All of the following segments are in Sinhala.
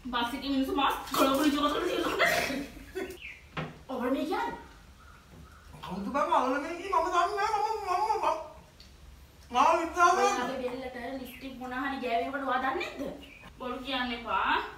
बस की मिनट मास खड़ो खड़ी जो कर दिया और नहीं क्या हम तो बाबा वाला नहीं कि मामा दाम ना मामा मामा इतना है अबे बेलට ලිප්ස්ටික් මොනා හරි ගෑවෙකට වදන්නේ නැද්ද බොරු කියන්න එපා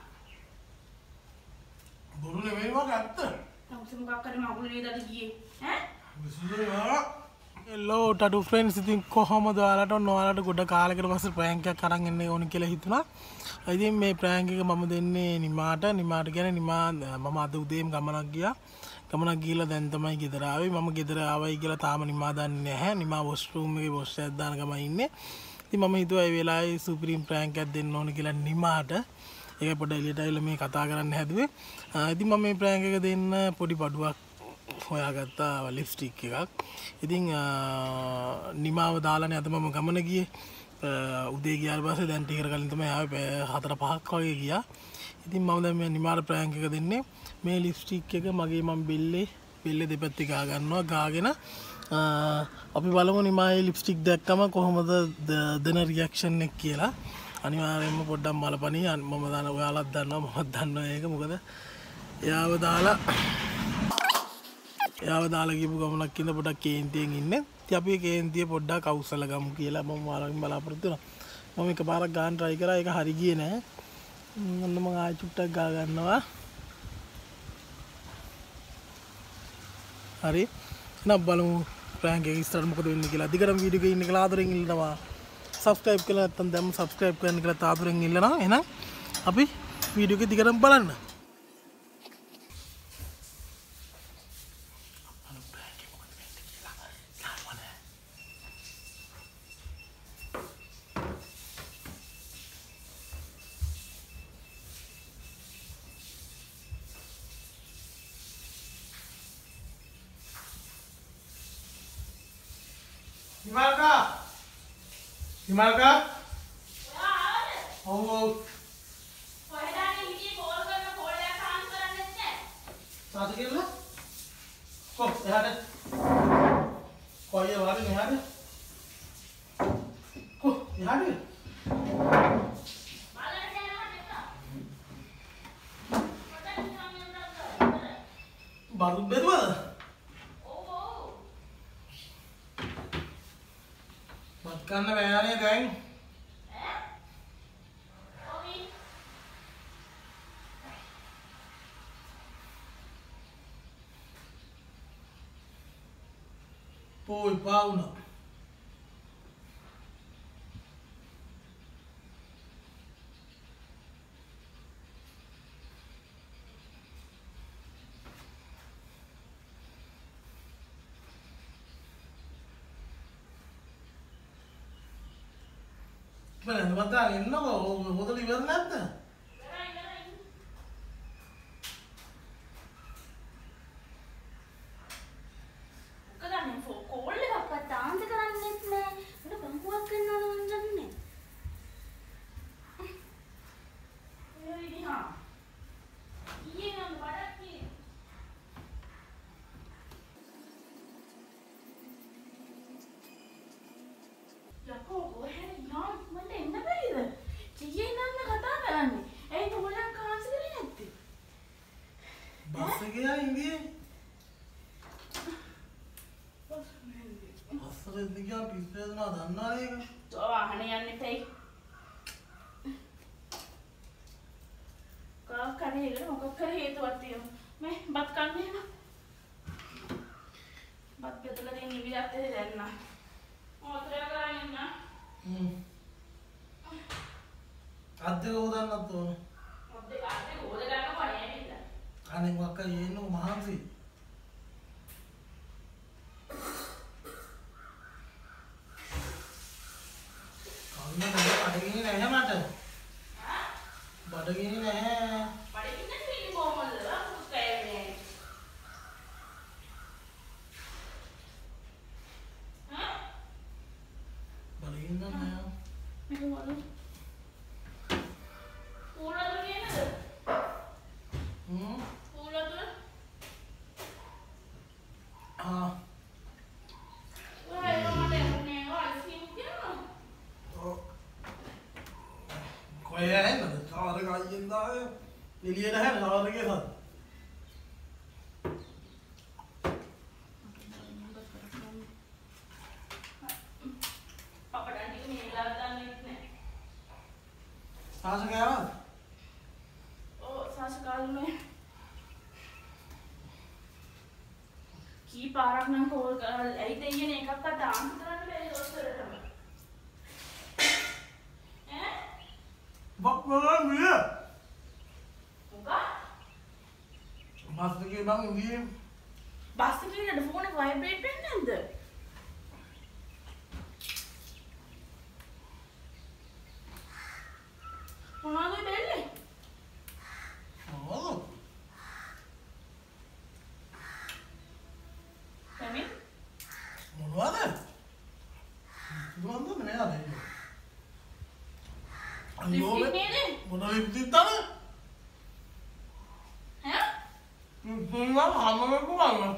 බොරු නෙමෙයි මම ඇත්ත තමුසේ මොකක් කරේ මගුල නේද අද ගියේ ඈ විසුදේ යා හෙලෝ ටඩු ෆ්‍රෙන්ඩ්ස් ඉතින් කොහමද ඔයාලට ගොඩ කාලයකට පස්සේ ප්‍රෑන්ක් එකක් අරන් එන්න ඕනි කියලා හිතුණා. ඉතින් මේ ප්‍රෑන්ක් එක මම දෙන්නේ නිමාට කියන්නේ නිමා මම අද උදේම ගමනක් ගිහලා දැන් තමයි ගෙදර ආවේ. මම ගෙදර ආවයි කියලා තාම නිමා දන්නේ නැහැ. නිමා වොෂ්රූම් එකේ වොෂ් එකක් දාන ගමන් ඉන්නේ. ඉතින් මම හිතුවා මේ වෙලාවේ සුප්‍රීම් ප්‍රෑන්ක් එකක් දෙන්න ඕනි කියලා නිමාට. ඒක පොඩ්ඩක් එළියට ඇවිල්ලා මේ කතා කරන්න හැදුවේ. ඉතින් මම මේ ප්‍රෑන්ක් එක දෙන්න පොඩි පඩුවක් හොයාගත්තා ලිප්ස්ටික් එකක්. ඉතින් නිමාව දාලානේ අද මම ගමන ගියේ. උදේ ගියාට පස්සේ දැන් ටිකකට කලින් තමයි ආවේ 4-5ක් වගේ ගියා. ඉතින් මම දැන් මේ නිමාට ප්‍රෑන්ක් එක දෙන්නේ. මේ ලිප්ස්ටික් එක මගේ මම බෙල්ලේ දෙපැත්තේ ගා ගන්නවා. ගාගෙන අපි බලමු නිමාගේ ලිප්ස්ටික් දැක්කම කොහොමද දෙන රියැක්ෂන් එක කියලා. අනිවාර්යයෙන්ම පොඩ්ඩක් මලපණි මම දන්න ඔයාලත් දන්නවා මමත් දන්නවා ඒක. මොකද එයාව දාලා ගිහපු ගමනක් ඉඳ පොඩ්ඩක් කේන්තියෙන් ඉන්නේ. ඉතින් අපි කේන්තිය පොඩ්ඩක් අවුස්සලා ගමු කියලා මම ඔයාලගෙන් බලාපොරොත්තු වෙනවා. මම එකපාරක් ගන්න try කරා ඒක හරි ගියේ නෑ. මොන්න මම ආයෙ චුට්ටක් ගා ගන්නවා. හරි. එහෙනම් බලමු ප්‍රෑන්ක් එක ඉස්සරහට මොකද වෙන්නේ කියලා. දිගටම වීඩියෝ එකේ ඉන්න කියලා ආදරෙන් ඉල්ලනවා. subscribe කරලා නැත්නම් දැම්ම subscribe කරන්න කියලා ආදරෙන් ඉල්ලනවා. එහෙනම් අපි වීඩියෝ එක දිගටම බලන්න. Himalka? Oh. Satu kilo lah. Kok, ya ada. Kok ya ada nih ada. Kok, ya ada. Baru betul. Karena bayarnya geng. Poi Paula. Mana mata ini kok botol ibar nanti? Bukan yang fokus le apa tangan sekarang ni nih, udah bangkuat kena lonjang nih. Ini ha, ini yang badak ni. Ya kok gue hari yang mana yang nak beri? Cici nak kata apa ni? Kau boleh kau sekali nanti. Bahasa kaya ini. Bahasa ini kaya pisah tu nak dana ni. Coba hanya yang ni pay. Kau kari itu, kau kari itu arti yang, मैं बात करने है ना, बात पे तो लगे नहीं भी जाते हैं रहना, और तेरा कराएंगे ना, आधे उधर ना तो, आधे उधर करना पड़ेगा नहीं ना, आने वाका ये नो महासी, कालना तो पढ़ेगी नहीं है माता, पढ़ेगी नहीं है, पढ़ेगी ना फिर कॉमन लगा कुछ कहेंगे, हाँ, पढ़ेगी ना मैं, मैं बोलूँ, पूरा तो नहीं है ना, पूरा तो, हाँ, वो है तो मत अपने वो आइसक्रीम क्या, कोई है ना तो चार का ये ना है, එළියට හැර ෂවර් එකේ සත්. අපට ටික මේ වෙලාවට දන්නේ නැහැ. සාස කෑවද? ඔව් සාස කාලුනේ. කී පාරක් නම් කෝල් කරලා ඇයි දෙයියනේ එකක්වත් ආන්සර් කරන්න බැරි දොස්තරටම. ඈ? බක්මලන් මිය. මොකක්? බස් එකේ බං ඉන්නේ. බස් එකේ ඉන්න ෆෝන් එක වයිබ්‍රේට් වෙන්නේ නැද්ද? මොනවද බැලුවේ? ඔව්. කැමි? මොනවද? මොනවද මෙයා නේද? ලිප්ස්ටික් නේද? මොන ලිප්ස්ටික් තමයි? ඈ? මොනවා හැමෝම පුළුවන්.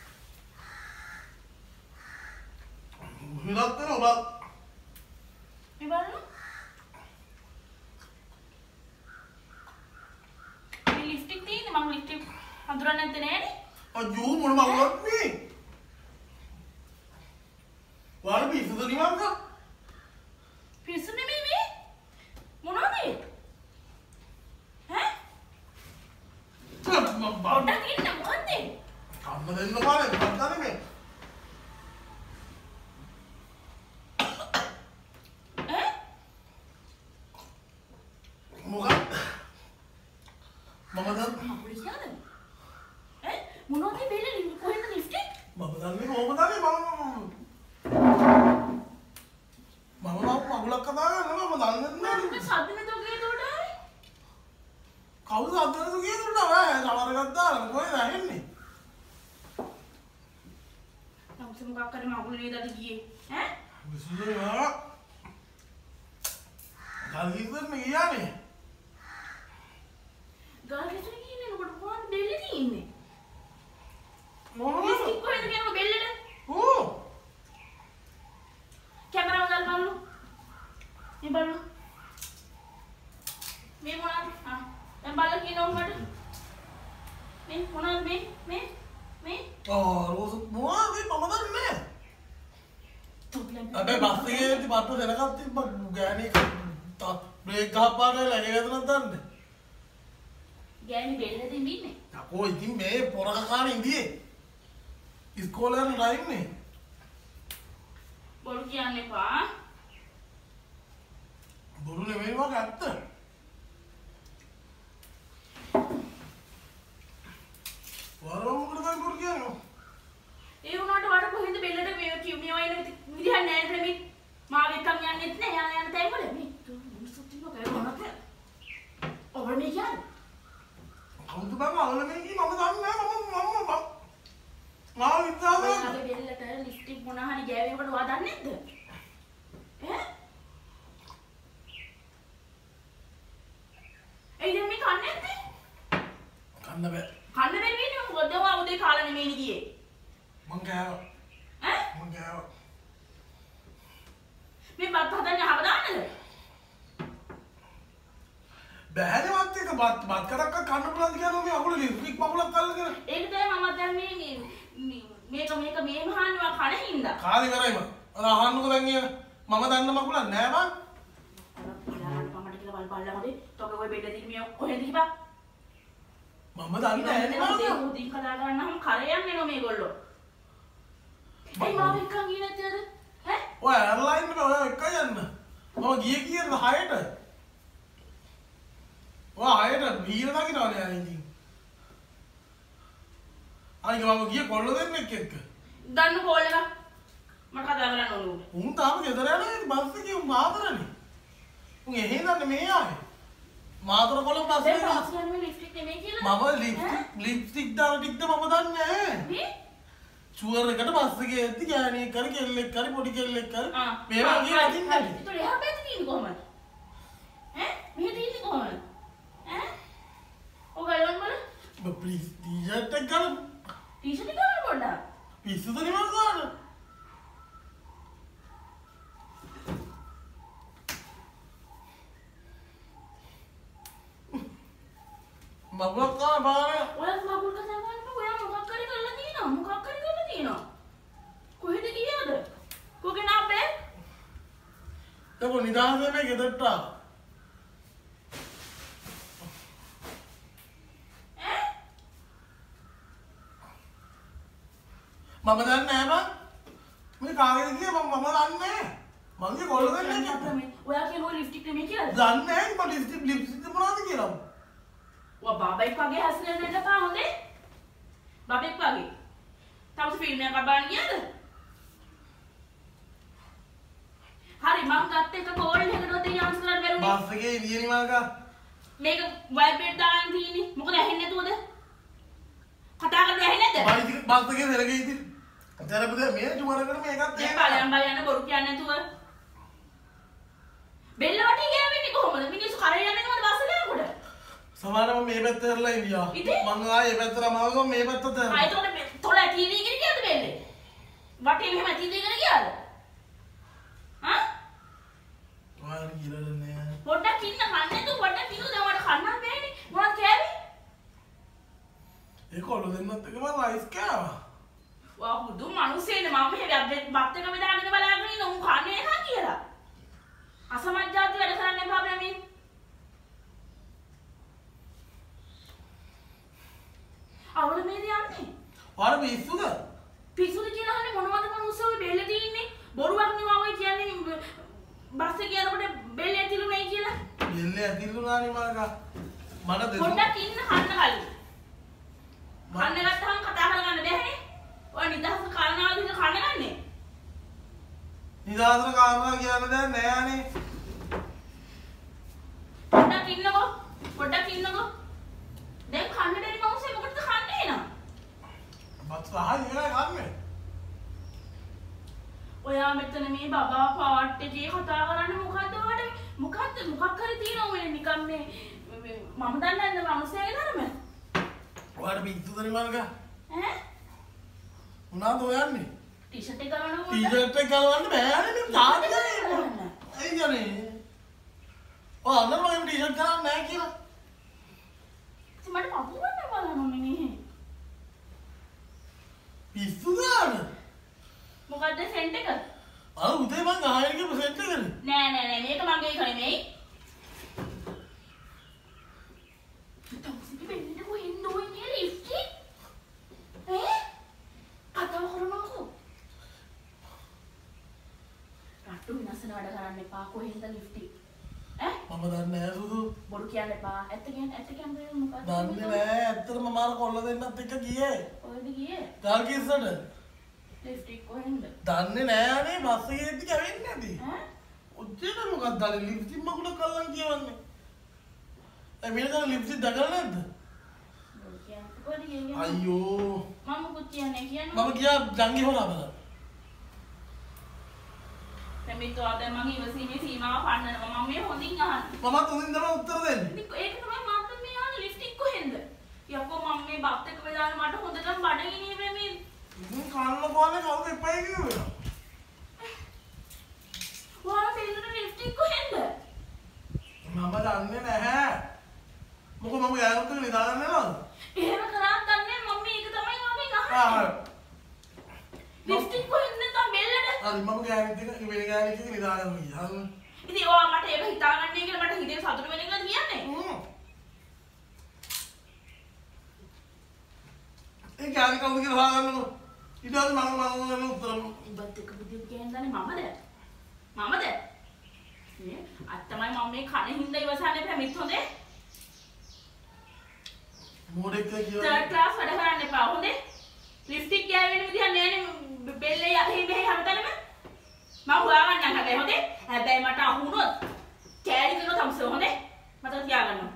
විරත් වෙන ඔබ මේ බලන්න. මේ ලිප්ස්ටික් තියෙන්නේ මම ලිප්ස්ටික් හඳුරන්නේ නැත්තේ නෑනේ. අජෝ මොන මගුලක් නේ? වාර පිස්සුද නිවන්ද? පිස්සු නෙමෙයි මේ. මොනවද මේ? ඈ? පොඩ්ඩක් ඉන්න මොකද්ද? කම්ම දෙන්න පාරේ මොකක්ද මේ? ඈ? මොකක්ද? මම දන්නේ අපුලිස් නේද? ඈ? මොනවද මේ බෙල්ල කොහෙන්ද ලිප්ස්ටික්? මම දන්නේ කොහොමද මම මගුලක් කතා කරනවා මම දන්නේ නැහැ. මේ සද්ද නැතුව ගියේ උඩයි. කවුද අද්දනද කියනට ඔය සමහර එකක් දාලා කොහෙද ඇහෙන්නේ? නමුත් මොකක් කරේ මගුල නේද අද ගියේ? ඈ? විසුදුනා. ගල්කිස්සෙන් ගියානේ. ගල්කිස්සෙන් ගියේ නේද? මොකද බෙල්ල තියෙන්නේ? මොනවද? ලිප්ස්ටික් කොහෙද කියනකො බෙල්ලට? ඕ කැමරාව දාලා බලන්න. මේ බලන්න. මේ මොනවද? දැන් බලලා කියනවා මට. මේ මොනවද මේ? රෝස මොනවද මම දන්නේ නැහැ. තුබ්ලන්. අබේ බස් එකේ ඉඳි පත්තු දෙනකම් තිබ්බ ගෑණි බ්‍රේක් ගහපාරේ ලැගෙනද නැත්නම් ගෑණි බෙල්ලද ඉන්නේ? යකෝ ඉතින් මේ පොරකකාරේ ඉඳියේ ඉස්කෝලේ යන ඩයින්නේ බොරු කියන්න එපා. බොරු නෙමෙයි වගේ ඇත්ත. වරම මොකටද බොරු කියන්නේ? ඒ වුණාට වඩ කොහෙන්ද බෙල්ලට මේ වයින් විදිහක් නැහැ නේද මේ මාව එක්කන් යන්නෙත් නැහැ යන තැන් වල මේ මිනිස්සුත් ඉන්නවා කෑ මොනවද? ඔබ මේ කියන්නේ? කවුද බං අවල මේ කි මම දන්නේ නැහැ මම විද්‍යාවේ ඔයාගේ බෙල්ලට ලිප්ස්ටික් මොන හරි ගෑවෙකට ඔයා දන්නේ නැද්ද? ඈ? ඒ දැන් මේ කන්නේ නැත්තේ? කන්න බෑ. කන්න බැරි වෙන්නේ මොකද? ඔයා උදේ කාලා නෙමෙයි ගියේ. මං කෑවා. ඈ? මං කෑවා. මේ බත් හදන්නේ අහව දාන්නද? බෑනේ වත් එක බත් කරක්ක කන්න පුළුවන්ද කියලා මේ අකුල ලිප්ස්ටික් මකුලක් අල්ලගෙන. ඒක තමයි මම දැන් මේක මේ මහානවා කන හින්දා. කාලේ කරයිම. අර අහන්නකෝ දැන් කියන මම දන්න මකුලක් නෑ බං. අර පමඩ කියලා බලලා හොදේ. තෝක ඔය බෙල්ල දිග මේ කොහෙන්ද හිපා? මම දන්නේ නැහැ නේ මම. උදින් කඩා ගන්නහම කරයන් එනවා මේගොල්ලෝ. ඒ මාව එක්කන් ගියේ නැත්තේ අර? ඈ? ඔය එයාර්ලයින් එක ඔය එක යන්න. මම ගියේ කීයද 6ට? ඔය 6ට බීර දකින්නවනේ යා ඉතින්. අනික මම ගියේ කොල්ල දෙන්නෙක් එක්ක. ගන්න කෝල් එක. මට කතා කරන්න ඕනේ. උන් තාම ගෙදර යනවා බස් එකේ උන් මාතරනේ. උන් එහෙ ඉඳන්නේ මේ ආවේ. මාතර කොළඹ බස් දැන් එකේ. පාස් ගන්න ලිප්ස්ටික් නෙමෙයි කියලා. මම ලිප්ස්ටික් දාලා ටිකද මම දන්නේ නැහැ. මේ? ෂුවර් එකට බස් එකේ ඇද්දි ගෑණියෙක් කරි කෙල්ලෙක් කරි පොඩි කෙල්ලෙක් කරි මේවා ගියේ අදින්නේ. ඒතකොට එහා පැත්තේ තියෙන්නේ කොහමද? ඈ? මෙහෙ තියෙන්නේ කොහමද? ඈ? ඔයගොල්ලෝ බලන්න. ප්ලීස් ටී-ෂර්ට් එක ගන්න. ටී-ෂර්ට් එක ගන්න පොඩ්ඩක්. පිස්සුද නිවන් ගන්න. මගුලක් ගන්න බානේ. ඔයාත් මගුල් කතා කරන්න ඔයා මොකක් හරි කරලා තියෙනවා. මොකක් හරි කරලා තියෙනවා. කොහෙද ගියාද? කොගේ නාපේ? ඒක නිදාගෙන මේ ගෙදරට ආවා. මම දන්නේ නැහැ බං. මේ කාගෙද ගියේ මම දන්නේ නැහැ. මගේ කොල්ල දෙන්නේ නැහැ. ඔයා කියනවා ලිප්ස්ටික් නෙමෙයි කියලා. දන්නේ නැහැ මම ලිප්ස්ටික් මොනවද කියලා. ඔයා බබෙක් වගේ හැසිරෙන්න එපා හොඳේ. බබෙක් වගේ. තවස ෆිල්ම් එකක් බලන්න ගියාද? හරි මම ගත්ත එක කෝල් එකකට දෙන්න ආන්සර් කරන්න බැරුනේ. බස් එකේ ඉන්නේ මාකා. මේක වයිබ්‍රේට් දාන්න තියෙන්නේ. මොකද ඇහෙන්නේ නැතුවද? කතා කරන්නේ ඇහෙන්නේ නැද්ද? බස් එකේ දෙලගේ ඉතින්. අතරපද මේ ජුවරකට මේකත් බලයන් බලයන් බොරු කියන්නේ නැතුව. බෙල්ල වටේ ගෑවෙන්නේ කොහොමද? මිනිස්සු කරේ යන්නේ කොහොමද බස් එකේ යනකොට? සමහරව මේ පැත්ත කරලා ඉන්දියා. මං ආයේ මේ පැත්තට මාව මේ පැත්තට කරා. ආයි තොල තොල ටීවී එකේ ගියාද බෙල්ලේ? වටේ මෙහෙම ටීවී එකේ ගියාද? හා? ඔයාලා කියලා දන්නේ. පොඩ්ඩක් ඉන්න කන්නේ තු පොඩ්ඩක් ඉන්න දැන් මට කන්නත් බෑනේ. මොනවද කෑවේ? ඒ කොල්ල දෙන්නත් එක මම රයිස් කෑවා. වා බුදු මිනිස්සෙනේ මම මේ බත් එක බෙදාගෙන බලාගෙන ඉන්න උන් කන්නේ නැහැ කියලා. අසමත් જાති වැඩ කරන්න එපා ප්‍රමීන්. අවුල මේද යන්නේ? ඔයාලා පිස්සුද? පිස්සුද කියලානේ මොනවද මිනිස්සු ඔය බෙල්ල තියෙන්නේ? බොරුවක් නෙවෙයි ඔය කියන්නේ බස් එකේ යනකොට බෙල්ල ඇතිලුනේ කියලා. බෙල්ල ඇතිලුනානේ මාකා. මන දෙන්න. පොඩ්ඩක් ඉන්න කන්න කලින්. කන්න ගත්තාම කතා කරගන්න බැහැනේ. ඔය නිදහස කාරණාවද කන්න ගන්නේ? නිදහසට කාරණා කියන්න දැන් නෑනේ. පොඩ්ඩක් ඉන්නකෝ. පොඩ්ඩක් ඉන්නකෝ. දැන් කන්න බැරි මවුසේ මොකටද කන්නේ නෝ? බත් සහල් ඉවරයි කන්නේ. ඔයා මෙතන මේ බබා පාට් එකේ කතා කරන්නේ මොකද්ද ඔයාලට? මොකක් හරි තියෙනව ඔය නිකන් මේ මම දන්නේ නැහැ මනුස්සයගේ ධර්ම. ඔයාලා පිස්සුද නිමල්ක? ඈ? මොනවද හොයන්නේ? ටී-ෂර්ට් එක ගලවන්න ඕන. ටී-ෂර්ට් එක ගලවන්න බෑනේ මේ තාත්තනේ. ඇයි යන්නේ? ඔයාලා මම ටී-ෂර්ට් ගලවන්නේ නැහැ කියලා. ඉතින් මට පපුවන්න බලන්න ඕනේ නේ. පිස්සුද? මොකද්ද සෙන්ට් එක? අර උදේ මං ආයෙත් ගිහ සෙන්ට් එකනේ. නෑ මේක මගේ එක නෙමෙයි. තවසිට වෙන්නේ කොහෙන්ද ඔය මේ ලිප්ස්ටික්? ඈ? කතාව කරනකො. රට්ටු විනාශන වැඩ කරන්න එපා කොහෙන්ද ලිප්ස්ටික්? ඈ? මම දන්නේ නැහැ සුදු. බොරු කියන්න එපා. ඇත්ත කියන්නේ මොකද්ද? දන්නේ නැහැ. ඇත්තටම මාර කොල්ල දෙන්නත් එක්ක ගියේ. කොහෙද ගියේ? ගල් කිස්සට. ලිප්ස්ටික් කොහෙන්ද? දන්නේ නෑනේ බස් එකේ ඉඳි කැවෙන්නේ නැති. ඈ? ඔච්චර මොකක්ද අර ලිප්ස්ටික් මකුණ කල්ලන් කියවන්නේ. ඒ මිනිහා ලිප්ස්ටික් දකලා නැද්ද? බොරු කියන්නේ කොහෙද ගියේ? අයියෝ. මම මොකුත් කියන්නේ මම ගියා ජංගි හොරා බලන්න. දෙමිතෝ අද මම ඉවසීමේ සීමාව පන්නනවා. මම මේ හොඳින් අහන්නේ. මමත් උදින් තමයි උත්තර දෙන්නේ. ඒක තමයි මම මේ ආන ලිප්ස්ටික් කොහෙන්ද? යකෝ මම මේ බත් එක බෙදාන මට හොඳටම බඩගිනි මේ ඉතින් කන්න බෝලේ කවුද එපයි කිව්වේ? ඔයාලා බෙල්ලට ලිප්ස්ටික් කොහෙන්ද? මම දන්නේ නැහැ. මොකද මම ගෑනුත් එක නිදාගන්න නේද? එහෙම කරාත් දන්නේ මම මේක තමයි මම අහන්නේ. ලිප්ස්ටික් කොහෙන්ද නැත්නම් බෙල්ලට? හරි මම ගෑනුත් එක වෙන ගෑනෙක් එක නිදාගන්න ගියා. ඉතින් ඔයා මට ඒක හිතාගන්නේ කියලා මට හිතේ සතුට වෙන එකද කියන්නේ? ඒ ගෑණි කවුද කියලා හොයාගන්නකො. ඊට පස්සේ මම උත්තර ඉබත් එක බුදිය කියන්නේ මමද? මමද? නේ අත්තමයි මම මේ කන හින්දා ඉවසන්නේ පැමිත් හොඳේ. මොඩෙක් කියලා. තර්ඩ් ක්ලාස් වැඩ කරන්න එපා හොඳේ. ලිප්ස්ටික් ගෑවෙන විදිහ නෑනේ බෙල්ලේ යහේ මෙහේ හැමතැනම. මම හොයාගන්නම් හැබැයි හොඳේ. හැබැයි මට අහුනොත් කෑලි කරනවා තමස හොඳේ. මතක තියාගන්න.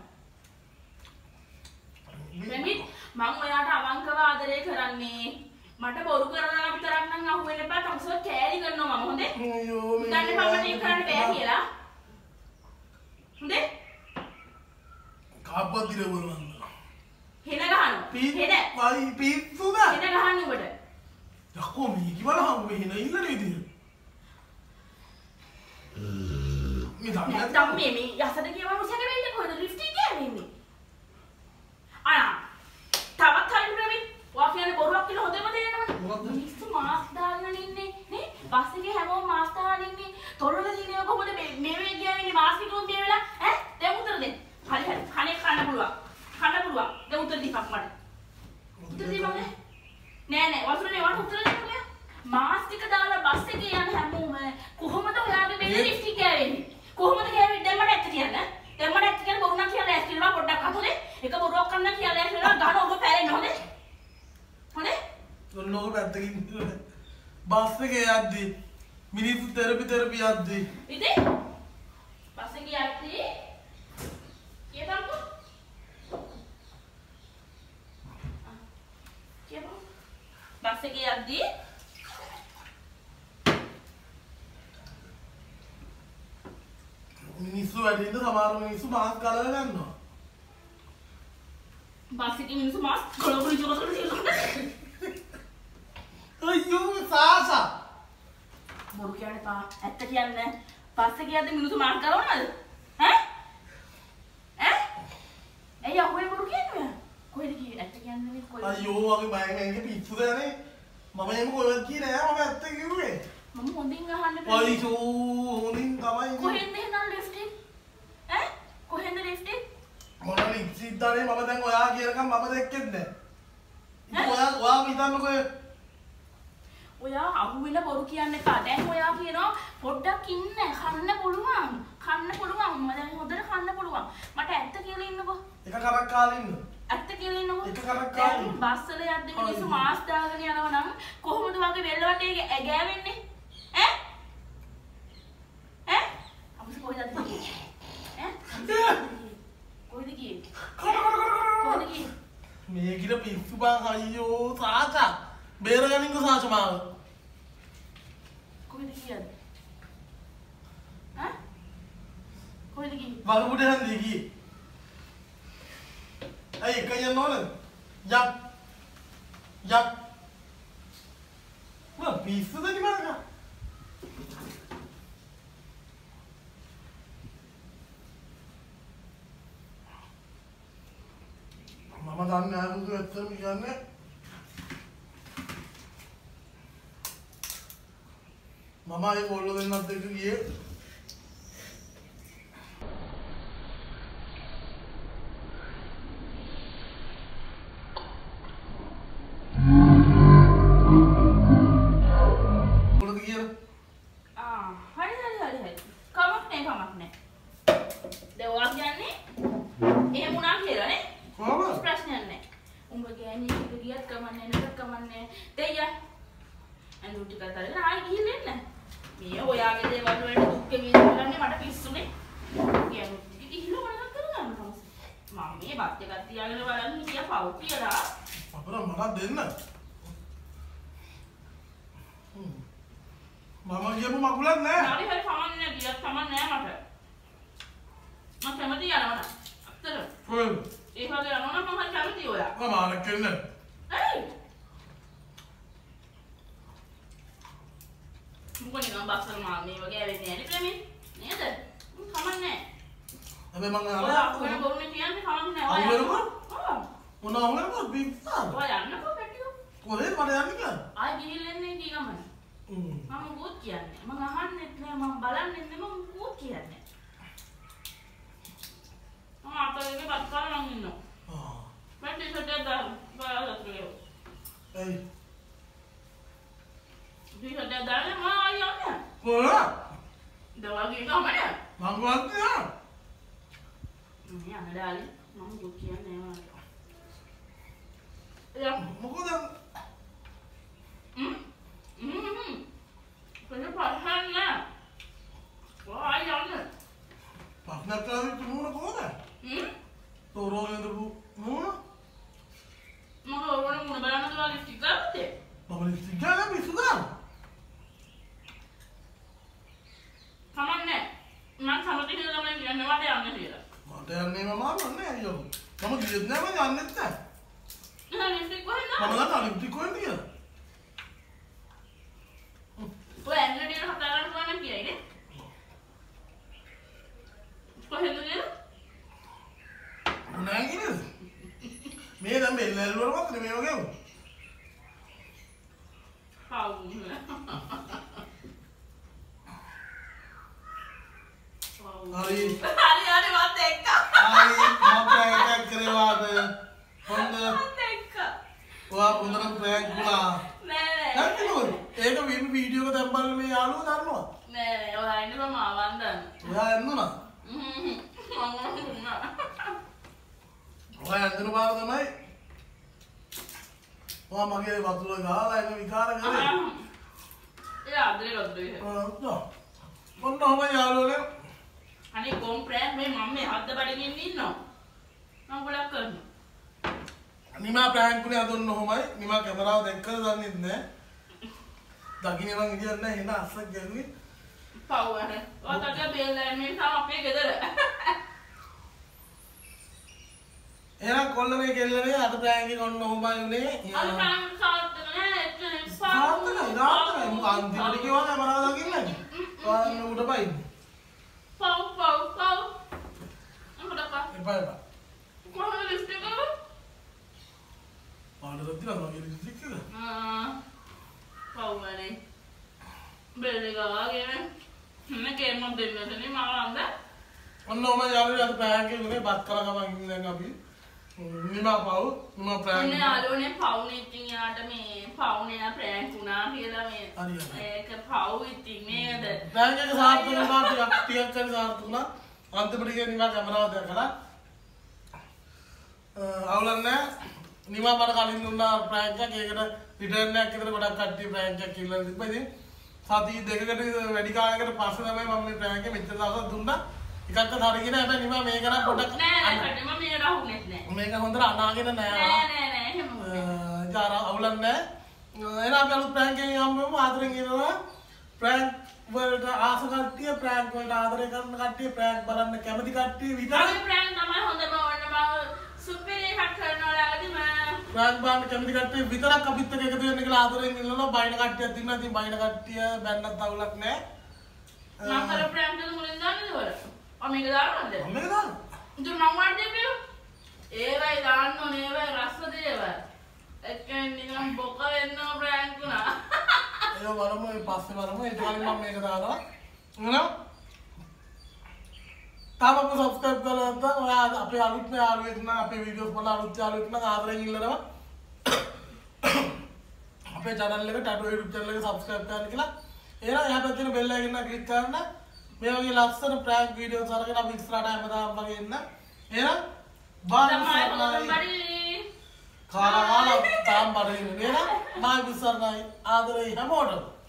පැමිත් මම ඔයාට අවංකව ආදරය කරන්නේ. මට බොරු කරනවා විතරක් නම් අහුවෙන්න එපා. තමස කෑලි කරනවා මම හොඳේ. අයියෝ දන්නේ මම මේක කරන්න බෑ කියලා. හොඳේ? කාප්පත් දිරවනවා. හෙන ගහනවා. හෙන. වයි පිස්සුද? හෙන ගහන්නේ ඔබට. යකෝ මේ කිවලහම මේ හෙන ඉන්නනේ ඉතින්. මේ නැත්තම් මේ යසට කියවම සැක වෙන්නේ කොහෙද ලිප්ස්ටික් ගෑවෙන්නේ? හරි හරි. කන්නේ කන්න පුළුවන්. කන්න පුළුවන්. දැන් උත්තර දීපක් මට. උත්තර දීපක් නෑ නෑ වතුරේ වට උත්තර දෙන්න ඔයා. මාස් ටික දාලා බස් එකේ යන හැමෝම කොහොමද ඔයාගේ බෙල්ල ලිප්ස්ටික් ගෑවෙන්නේ? කොහොමද ගෑවෙන්නේ? දැන් මට ඇත්ත කියන්න. දැන් මට ඇත්ත කියන්න බොරු නම් කියලා ඇස් කියලා පොඩ්ඩක් අහතෝනේ. එක බොරුවක් කරන්න කියලා ඇස් කියලා ගහන ඔබ පැලෙන්න හොඳේ. හොඳේ? ඔන්නෝක පැත්තකින් බස් එකේ යද්දි මිනිස්සු තෙරපි යද්දි ඉතින් බස් එකේ යද්දි කියපන්කෝ. කියපන්. බස් එකේ යද්දි මිනිස්සු වැඩින්ද සමහර මිනිස්සු මාස් ගලව ගන්නවා. බස් එකේ මිනිස්සු මාස් ගලවගෙන ඉන්නවා. අයියෝ සාසා බොරු කියන්නේ පා ඇත්ත කියන්නේ පස්සේ කියද්දි මිනිස්සු මාස් ගලවනවද? ඈ? ඈ? එයි අහුවේ බොරු කියන්නේ? කොහෙද කියේ ඇත්ත කියන්නේ නෙවෙයි කොහෙද? අයියෝ වගේ බයෙන් ඇඟේ පිස්සුද යන්නේ. මම එහෙම කොහෙවත් කියේ නෑ මම ඇත්ත කිව්වේ. මම හොඳින් අහන්න අයියෝ හොඳින් තමයි. කොහෙන්ද එහෙනම් ලිෆ්ටින්? ඈ? කොහෙන්ද ලිෆ්ටින්? මොන ලිප්ස්ටික් දාන්නේ මම දැන් ඔයා කියනකම් මම දැක්කෙත් නෑ. ඉතින් ඔයා හිතන්නකෝ ඔයා අහුවෙන බොරු කියන්න එපා. දැන් ඔයා කියනවා පොඩ්ඩක් ඉන්න කන්න පුළුවන්. කන්න පුළුවන්. මම දැන් හොඳට කන්න පුළුවන්. මට ඇත්ත කියලා ඉන්නකෝ. එක කරක් කාලා ඉන්න. ඇත්ත කියලා ඉන්නකෝ. එක කරක් කාලා ඉන්න. බස් වල යද්දි මිනිස්සු මාස් දාගෙන යනවා නම් කොහොමද වගේ වෙල්ල වටේ ගෑවෙන්නේ? ඈ? ඈ? අපිට කොහෙද ගියේ? ඈ? කොහෙද ගියේ? කොහෙද ගියේ? මේකිට පිස්සු බං අයියෝ සාචා බේරගනින්කෝ සාචා මාව. කොහෙද ගියද? ඈ? කොහෙද ගියේ? බලමුට හන්දේ ගියේ. අය එක යන්න ඕනද? යක්. මොන පිස්සුද නිමරක? මම දන්නේ නැහැ බුදු ඇත්තම කියන්නේ. මම ඒ කොල්ල දෙන්නත් එක්ක ගියේ. කොල්ලද ගියේ? හරි. කමක් නෑ. දැන් ඔයා කියන්නේ එහෙම වුණා කියලා නේ? කොහොමද? ප්‍රශ්නයක් නෑ. උඹ ගෑණි එක ගියත් කමන්නේ නැතත් කමන්නේ. දෙයියා. අඳු ටික අතරගෙන ආයි ගිහින් එන්න. මේ ඔයාගේ දේවල් වලට දුක්ඛ විඳින්නේ මට පිස්සුනේ. ගෑණි ටික ගිහිල්ලා මොනවද කරගන්න තමයි. මම මේ බත් එකක් තියාගෙන බලන්න හිටියා පව් කියලා. අපර මට දෙන්න. මම කියපු මකුලක් නෑ. හරි කමන්නේ ගියත් කමන්නේ නෑ මට. මම කැමති යනවා. අත්තර. කොහෙද? ඒ වගේ යනවා නම් මම කැමති ඔයා. මම ආරක් කරන්නේ. ඇයි? මොකද නිකන් බස්සර මාල් මේ වගේ ඇවෙන්නේ නැහැ නේ ප්‍රේමී. නේද? කමන්නේ. හැබැයි මම ඔයා කොහෙන් බොරුනේ කියන්නේ කමන්නේ නැහැ. අහුවෙනවද? ඔව්. මොන අහුවෙනවද? පිස්සා. ඔයා යන්නකෝ පැටියෝ. කොහෙද මට යන්නේ කියලා? ආයි ගිහිල්ලන්නේ කීගමන. මම කෝත් කියන්නේ. මම අහන්නෙත් නෑ මම බලන්නෙත් නෑ මම කෝත් කියන්නේ. මම අතේ බත් කරලා නම් ඉන්නවා. පැටි සටේ දාන්න. බලන්න කියලා. එයි. සටේ දාන්න මම ආයි යන්නේ. කොහෙද? දවල්ගේ ගමනේ. මං වාන්නේ. මේ අනඩාලේ මම කෝත් කියන්නේ නෑ මට. එයා මොකද? කොහෙද පහන්න නෑ. ආයි යන්නේ. පස්නක් කරලා තුමුණ කොහොමද? තෝරෝගෙන්ද මොන? මම ඕවන මුණ බලන්න දුවා ලිප්ස්ටික් ගත්තේ. මම ලිප්ස්ටික් ගාලා පිස්සු දාන්න. කමන්නේ. මම සමතේ කියලා තමයි කියන්නේ මට යන්න කියලා. මට යන්නේ මම නෑ අයියෝ. මම ගියෙත් නෑ මම යන්නෙත් නෑ. එහෙනම් ලිප්ස්ටික් කොහෙන්ද? මම දන්නා ලිප්ස්ටික් කොහෙන්ද කියලා. ඔය ඇන්ඩ්‍රොයිඩ් එක හදා ගන්න පුළුවන් නම් කියයි නේ. කොහෙන්ද කියලා? නෑ කිනේද? මේ දැන් බෙල්ල ඇල්ලුවට පස්සේ මේ වගේ වුණා. පාවුනේ. පාවු. හරි හරි මත් එක්ක හරි මම ප්‍රෑන්ක් එකක් කරේවාද හොඳ එක්ක ඔයා හොඳට ප්‍රෑන්ක් වුණා නෑ නැත්නම් ඒක වීඩියෝ එක දැම්මම මේ යාළුවෝ දන්නවා නෑ ඔයා ඉන්න මම ආවන්දන් ඔයා ඇඳුණා ඔයා ඇඳුණු බව තමයි ඔයා මගේ වතුර ගාලා ඒක විකාර කරේ ඒ ආදරේ වතුරේ මොන්න ඔහම යාළුවනේ අනේ කොම් ප්‍රෑන්ක් මේ මම මේ හද්ද බඩගින්න ඉන්නවා මම ගොඩක් කරනවා නිමා ප්‍රෑන්ක් උනේ අදුන්න ඔහමයි නිමා කැමරාව දැක්කද දන්නේ නැහැ දකින්න නම් ඉතින් නැහැ එන අස්සක් ගැහුවේ පව් අර ඔතට බෙල්ල මේ තාම අපේ ගෙදර එහෙනම් කොල්ලනේ කෙල්ලනේ අද ප්‍රෑන්ක් එක ඔන්න ඔහමයි උනේ අර ප්‍රෑන්ක් සාර්ථක නෑ සාර්ථකයි නාත්තයි මම අන්තිමට කිව්වා කැමරාව දකින්න ඔන්න උඩ පයින් පව් අම්මඩපා එපා එපා කොහොමද ලිස්ට් එක පාඩරත් තියනවා මගේ ලිස්ට් එක පව්වනේ බෙල්ල ගාගෙන නේ කේම දෙන්නනේ මම අන්ද ඔන්න ඔහම යාළුවනේ අද ප්‍රෑන්ක් එක උනේ බත් කරා ගමන් ඉන්නේ දැන් අපි නිමා පව් නිමා ප්‍රෑන්ක් නේ යාළුවනේ පව්නේ ඉතින් යාට මේ පව්නේ ප්‍රෑන්ක් වුණා කියලා මේ ඒක පව් ඉතින් නේද ප්‍රෑන්ක් එක සාර්ථක වුණා ටිකක් කරේ සාර්ථක වුණා අන්තිමට ගිහින් නිමා කැමරාව දැකලා අවුලක් නැහැ නිමා මට කලින් දුන්නා ප්‍රෑන්ක් එකක් ඒකට රිටර්න් එකක් විතර ගොඩක් කට්ටිය ප්‍රෑන්ක් එකක් කියලා තිබ්බා ඉතින් සති දෙකකට වැඩි කාලයකට පස්සේ තමයි මම මේ ප්‍රෑන්ක් එක මෙච්චර දවසක් දුන්නා එකක්වත් හරියගෙන හැබැයි නිමා මේක නම් පොඩක් නෑ මම මේ රහුනෙත් නෑ මේක හොඳට අනාගෙන නෑ නෑ එහෙම ජාර අවුලක් නෑ එහෙනම් අපි අලුත් ප්‍රෑන්ක් එකකින් හම්බෙමු ආදරෙන් ඉන්නවා ප්‍රෑන්ක් වලට ආස කට්ටිය ප්‍රෑන්ක් වලට ආදරය කරන කට්ටිය ප්‍රෑන්ක් බලන්න කැමති කට්ටිය විතරයි ප්‍රෑන්ක් තමයි හොඳම ඕන මම සුපිරි එකක් කරනවා ලාගදී මම ප්‍රෑන්ක් බලන්න කැමති කට්ටිය විතරක් අපිත් එක්ක එකතු වෙන්න කියලා ආදරෙන් ඉන්නවා බයින කට්ටියක් ඉන්නවා ඉතින් බයින කට්ටිය බැන්නත් අවුලක් නෑ මම කර ප්‍රෑන්ක් එක මුලින් දාන්නද වල මේක දාන්නද මේක දාන්න ඉතින් මම වඩේ බියෝ ඒවයි දාන්න ඕනේ ඒවයි රස දේවල් එක්කෙන් නිකන් බොක වෙන්න ප්‍රෑන්ක් වුණා ඒක බලමු ඒ පස්සේ බලමු ඒ ටිකෙන් මම මේක දානවා නේද තාම අපිට සබ්ස්ක්‍රයිබ් කරලා නැත්නම් ඔයා අපේ අලුත් යාළුවෙක් නම් අපේ වීඩියෝස් වල අලුත් යාළුවෙක් නම් ආදරෙන් ඉල්ලනවා අපේ channel එක ටැටු YouTube channel එක සබ්ස්ක්‍රයිබ් කරන්න කියලා එහෙනම් එහා පැත්තේ තියෙන bell icon එක ක්ලික් කරන්න මේ වගේ ලස්සන ප්‍රෑන්ක් වීඩියෝස් අරගෙන අපි ඉස්සරහට හැමදාම වගේ එන්න එහෙනම් තමයි කාලා තාම් බඩින් නේද මා විසරණයි ආදරේ හැමෝටම